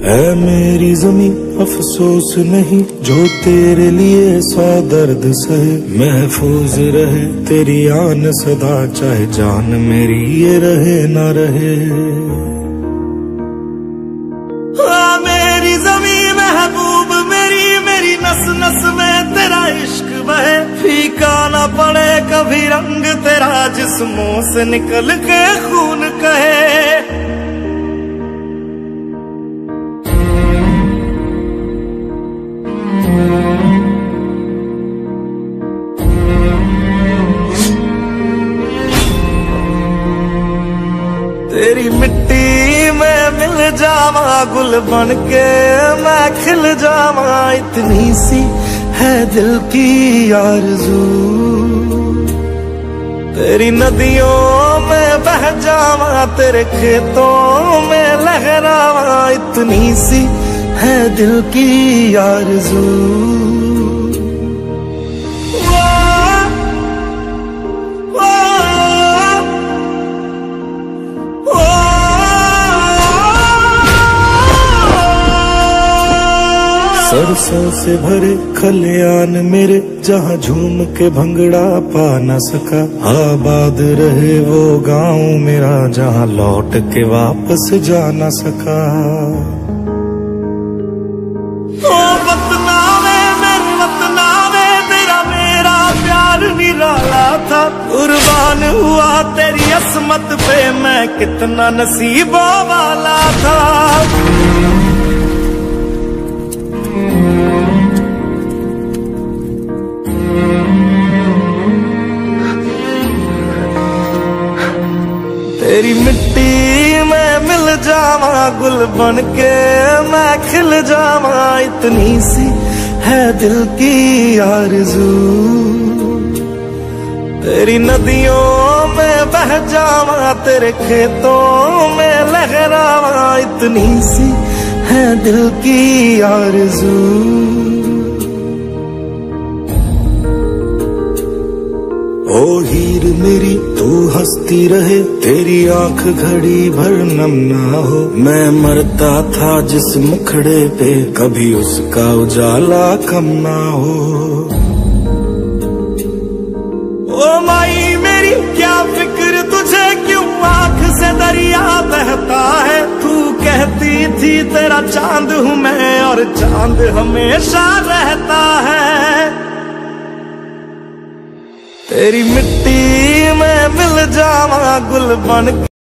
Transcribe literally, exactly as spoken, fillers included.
है मेरी जमी अफसोस नहीं जो तेरे लिए सौ दर्द सहे, महफूज रहे तेरी आन सदा चाहे जान मेरी ये रहे ना रहे। हाँ मेरी जमी महबूब मेरी मेरी नस नस में तेरा इश्क बहे, फीका ना पड़े कभी रंग तेरा जिस्मों से निकल के खून कहे। तेरी मिट्टी में मिल जावा गुल बन के मैं खिल जावा, इतनी सी है दिल की आरज़ू। तेरी नदियों में बह जावा तेरे खेतों में लहरावा, इतनी सी है दिल की आरज़ू। सरसों से भरे खलियान मेरे जहाँ झूम के भंगड़ा पा न सका, आबाद रहे वो गाँव मेरा जहाँ लौट के वापस जा न सका। ओ वतना में मेरे वतना में तेरा मेरा प्यार निराला था, कुर्बान हुआ तेरी असमत पे मैं कितना नसीबों वाला था। तेरी मिट्टी में मिल जावा गुल बन के मैं खिल जावा, इतनी सी है दिल की आरज़ू। तेरी नदियों में बह जावा तेरे खेतों में लहरावा, इतनी सी है दिल की आरज़ू। ओ हीर मेरी तू हंसती रहे तेरी आंख घड़ी भर नम ना हो, मैं मरता था जिस मुखड़े पे कभी उसका उजाला कम ना हो। ओ माई मेरी क्या फिक्र तुझे क्यों आंख से दरिया बहता है, तू कहती थी तेरा चांद हूँ मैं और चांद हमेशा रहता है। तेरी मिट्टी में मिल जावा गुल बन